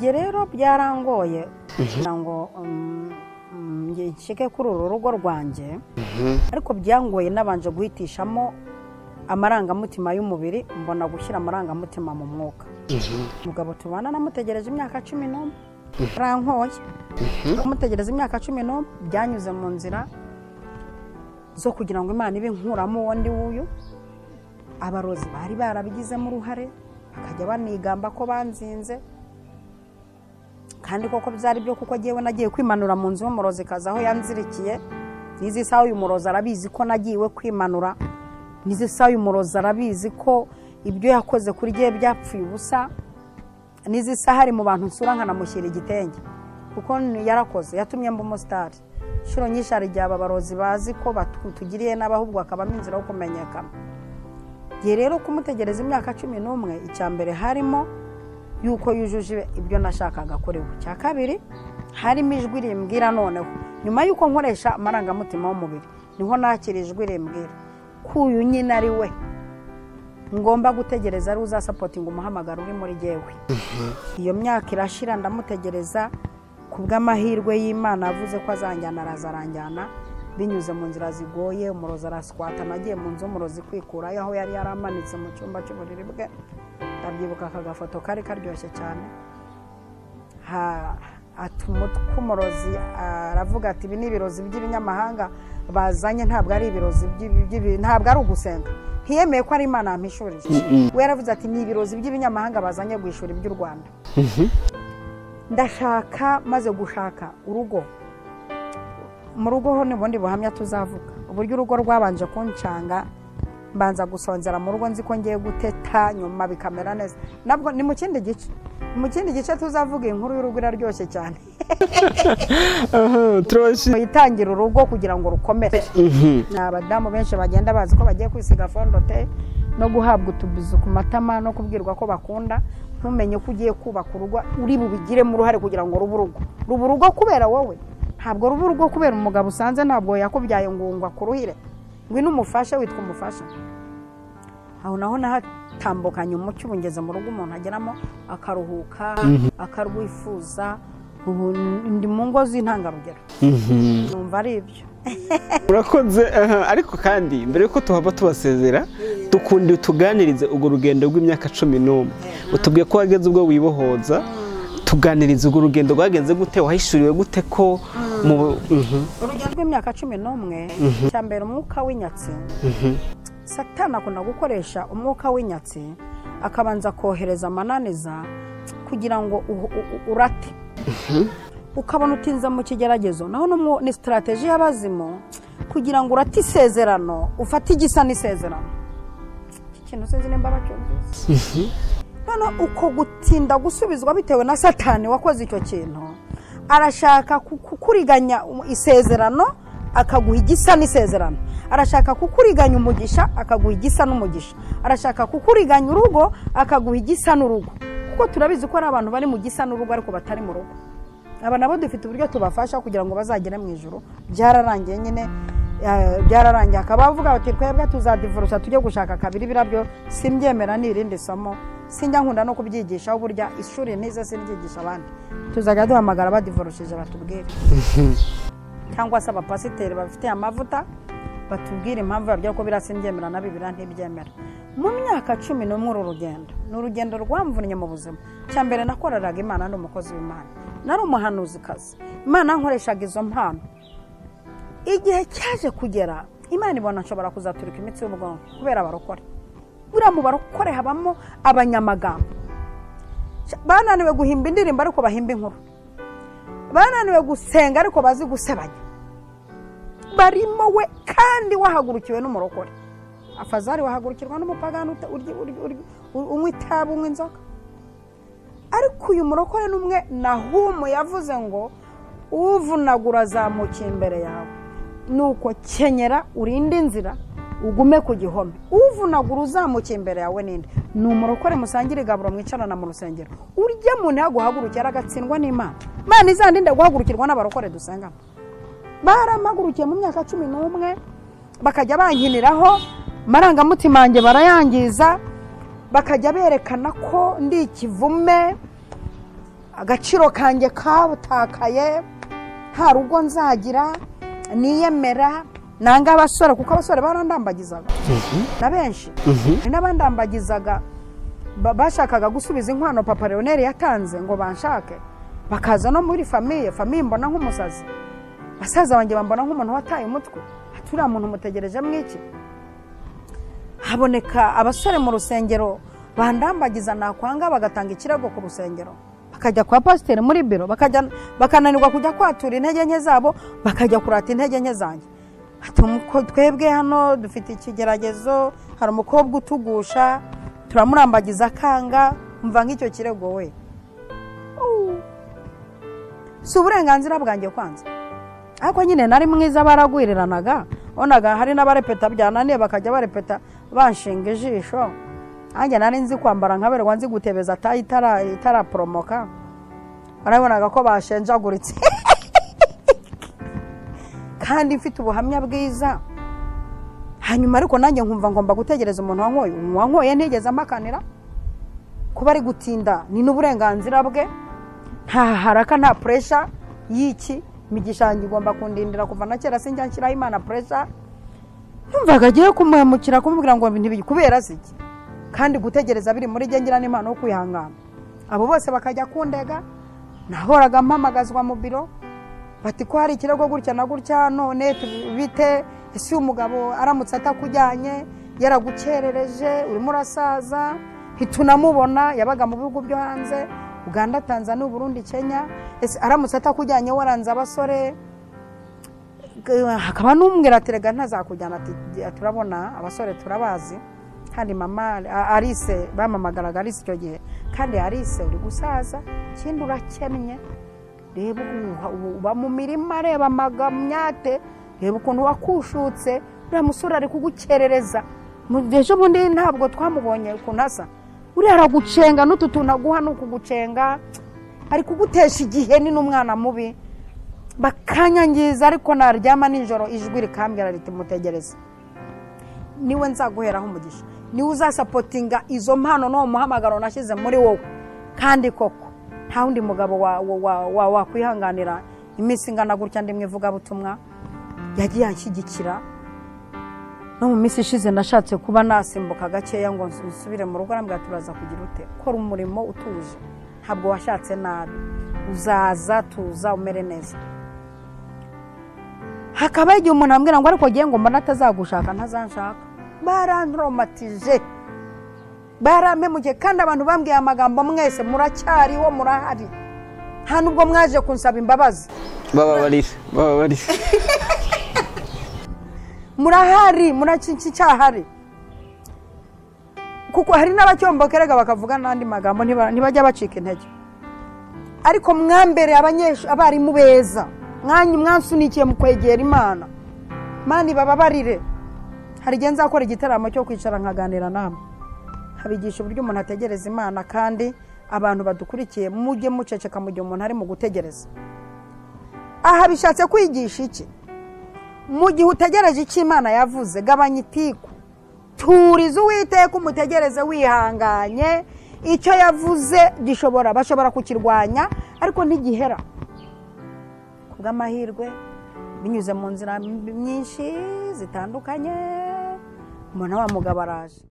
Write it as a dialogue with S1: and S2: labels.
S1: Ibyo rero byarangoye ngo nshike kuri uru rugo rwanjye ariko byangoye nabanje guhitishamo amarangamutima y'umubiri mbona gushyira amarangamutima mu mwuka. Umugabo tubana namutegereje imyaka 11 rankoye mutegereza imyaka 11 byanyuze mu nzira zo kugira ngo Imana ibe nkuramo wondi wuyu. Abarozi bari barabigizemo uruhare bakajya banigamba ko banzinze kandi koko byari byo kuko giyewe nagiye kwimanura mu nzu y'umurozi kaza aho yanzirikiye. Nizi sawa uyu murozi arabizi ko nagiye kwimanura, nizi sawa uyu murozi arabizi ko ibyo yakoze kuri giye byapfuye ubusa. Nizi saha hari mu bantu nsura nkanamushyira igitenge kuko yarakoze yatumye mba umusitari. Shiro nyinshi ari jya abarozi bazi ko batugiriye n'abahubwo akabamo inzira yo kumenyekana. Giye rero kumutegereza imyaka 11 icyambere harimo yuko yujuje ibyo nashakaga kuri we. Cya kabiri harimo ijwi rimbwira noneho nyuma yuko nkoresha amarangamutima w'umubiri niho nakirijwe rimbwira kuyu nyine ari we ngomba gutegereza ari uzasapotinga umuhamagaro uri muri jewe. Iyo myaka irashira ndamutegereza kubw'amahirwe y'Imana avuze ko azanjyana arazaranjyana binyuze mu nzira zigoye. Umurozi araskwata nagiye mu nzu umurozi kwikura aho yari yaramanitse mu cyumba cy'uburiri bwe. Ndabyibuka akagafoto kari karyoshye cyane. Umurozi aravuga ati ibi ni ibirozi by'ibinyamahanga bazanye ntabwo ari ibirozi ntabwo ari ugusenga. Hiyemeye ko ari Imana ampishurije. We yaravuze ati ni ibirozi by'ibinyamahanga bazanye guishura iby'u Rwanda. Ndashaka maze gushaka urugo. Mu rugo ho nibundi buhamya tuzavuga uburyo urugo rwabanje kuncanga mbanza gusonzera mu rugo nzi ko ngiye guteta nyuma bikamera neza. Nabwo ni mu kindi gice tuzavuga inkuru y'urugo iraryoshye cyane.
S2: Troshi
S1: yitangira urugo kugira ngo rukomere. N'abadamu benshi bagenda bazi ko bagiye kwisiga fondote no guhabwa utubizu ku matama no kubwirwa ko bakunda. Ntumenye ko ugiye kubaka urugo uri bubigire mu ruhare kugira ngo rubu rugo kubera wowe. Ntabwo rubu rugo kubera umugabo usanze ntabwo yakubyaye ngungwa kuruhire. Ngwino umufasha witwa umufasha. Aho naho nahatambukanye umucyo ubungeze mu rugo umuntu ageramo akaruhuka akarwifuza. Ubu ndi mu ngo z'intangarugero. Numva ari ibyo.
S2: Urakoze ariko kandi mbere yuko tuhava tubasezera dukundi tuganirize ugo rugendo rw'imyaka 11 utubwiye ko wageze ubwo wibohoza tuganirize ugo rugendo rwagenze gute wahishuriwe gute ko mu
S1: urugendo rw'imyaka 11 cyambere umwuka w'inyatsi. Satani akunda gukoresha umwuka w'inyatsi akabanza kohereza amananiza kugira ngo urate. Ukabona utinza mu kigeragezo naho ni strategy y'abazimo kugira ngo urate isezerano ufate igisa n'isezerano. Ikintu seze nimba bacyumvise. None uko gutinda gusubizwa bitewe na Satani wakoze icyo kintu arashaka kukuriganya isezerano akaguha igisa n'isezerano. Arashaka kukuriganya umugisha akaguha igisa n'umugisha. Arashaka kukuriganya urugo akaguha igisa n'urugo. Kuko turabizi ko ari abantu bari mu gisa n'urugo ariko batari mu rugo. Aba nabo dufite uburyo tubafasha kugira ngo bazagere mu ijuru. Byararangiye nyine byararangiye akabavuga bati twebwe tuzadivorce tujye gushaka kabiri birabyo simbyemera n'irindi somo. Sinjya nkunda no kubyigisha uburya ishuri nize sinyigisha abandi. Tuzaga duhamagara badivorceje batubwire. Cyangwa se abapasiteri bafite amavuta batubwire impamvu yabyo ko birasimbyemera na bibira ntibyemera. Mu myaka 11 urugendo n'urugendo rwamvunye mu buzima. Cyambere nakoreraga Imana n'umukozi w'Imana. Nari umuhanuzi kazi. Imana nkoreshaga izo mpano. Igihe cyaje kugera Imana ibona nshobora kuzaturika imitsi y'ubwonko kubera abarokore. Bura mu barokore habamo abanyamagambo. Bananiwe guhimba indirimbo ariko bahimba inkuru. Bananiwe gusenga ariko bazi gusebanya. Barimo we kandi wahagurukiwe n'umurokore. Afazari wahagurukirwa n'umupagano unywa itabi unywa inzoga. Ariko uyu murokore n'umwe Nahumu yavuze ngo uvunagura azamukiye imbere yawe. Nuko kenyera urinde inzira ugume ku gihome. Uvunagura uzamukiye imbere yawe ninde? Ni umurokore musangire igaburo mwicarana mu rusengero. Urya muntu yaguhagurukira agatsindwa n'Imana. Imana izandinde guhagurukirwa n'abarokore dusengana. Baramagurukiye mu myaka 11 bakajya bankiniraho marangamutima yanjye barayangiza bakajya berekana ko ndi ikivume agaciro kanjye kabutakaye, nta rugo nzagira, niyemera nanga abasore, kuko abasore barandambagizaga na benshi, n'abandambagizaga bashakaga gusubiza inkwano Papa Leonel yatanze ngo banshake, bakaza no muri famiye mbona nk'umusazi, basaza banjye bambona nk'umuntu wataye umutwe, turiya muntu mutegereje mwiki. Haboneka abasore mu rusengero bandambagiza, nakwanga bagatanga ikirego ku rusengero, bakajya kwa pasiteri muri biro, bakananirwa kujya kwatura intege nke zabo, bakajya kurata intege nke zanjye. Twebwe hano dufite ikigeragezo, hari umukobwa utugusha, turamurambagiza akanga, umva nk'icyo kirego we. Si uburenganzira bwanjye kwanza, ariko nyine nari mwiza, baragwiriranaga, onaga hari n'abarepeta byananiye bakajya barepeta banshinga ijisho, anjye nari nzi kwambara nkaberwa, nzi gutebeza itarapromoka, barabonaga ko bashenjaguritse kandi mfite ubuhamya bwiza. Hanyuma ariko nanjye nkumva ngomba gutegereza umuntu wankoye ntigeze amakanira, kuba ari gutinda ni n'uburenganzira bwe, nta haraka nta pressure y'iki, imigisha yanjye igomba kundindira kuva na kera, sinjya nshyiraho Imana pressure. Numvaga agiye kumuhemukira, kumubwira ngo ibintu kubera siki, kandi gutegereza biri muri ngira n'Imana yo kwihangana. Abo bose bakajya kundega, nahoraga mpamagazwa mu biro, bati ko hari ikirego gutya na gutya, none bite, ese umugabo aramutse atakujyanye yaragukerereje, urimo urasaza, ntitunamubona, yabaga mu bihugu byo hanze, Uganda, Tanzania, Burundi, Kenya, ese aramutse atakujyanye waranze abasore. Hakaba n'umwira aterega ntazakujyana, ati turabona abasore turabazi, kandi mama Alice bamamagaraga Alice icyo gihe, kandi Alice uri gusaza, kindi urakennye, reba uba mu mirima, reba amagamyate, reba ukuntu wakushutse, uriya musore ari kugukerereza, ejo bundi ntabwo twamubonye ukuntu asa, uriya aragucenga, n'utu tunaguha n'ukugucenga, ari kugutesha igihe, ni n'umwana mubi, bakanyangiza. Ariko naryama nijoro ijwi rikambwira riti mutegereze, niwe nzaguheraho umugisha, niwe uzasapotinga izo mpano no muhamagaro nashyize muri wowe. Kandi koko nta wundi mugabo wakwihanganira iminsi ingana gutya ndi mwivuga butumwa, yagiye anshyigikira. No mu minsi ishize nashatse kuba nasimbuka gakeya ngo nsubire mu rugo, arambwira turaza kugira ute, kora umurimo utuje, ntabwo washatse nabi, uzaza tuza umere neza. Hakaba igihe umuntu ambwira ngo ariko giye ngo mbona atazagushaka ntazanshaka, barantromatije, barampemukiye, kandi abantu bambwiye amagambo, mwese muracyariho, murahari, nta nubwo mwaje kunsaba imbabazi,
S2: bababarire
S1: murahari, muracyahari. Kuko hari n'abacyombokerega bakavuga n'andi magambo, ntibajya bacika intege. Ariko mwambere abarimu beza, mwansunikiye mu kwegera Imana, Mani bababarire. Hari igihe nzakora igitaramo cyo kwicara nkaganira namwe, habigisha uburyo umuntu ategereza Imana, kandi abantu badukurikiye mujye muceceka mu gihe umuntu ari mu gutegereza. Aha bishatse kwigisha iki? Mu gihe utegereje icyo Imana yavuze, gabanya itiku, turiza Uwiteka, umutegereze wihanganye. Icyo yavuze bashobora kukirwanya, ariko ntigihera. Kubw'amahirwe binyuze mu nzira nyinshi zitandukanye, umuntu wa mugabo araje.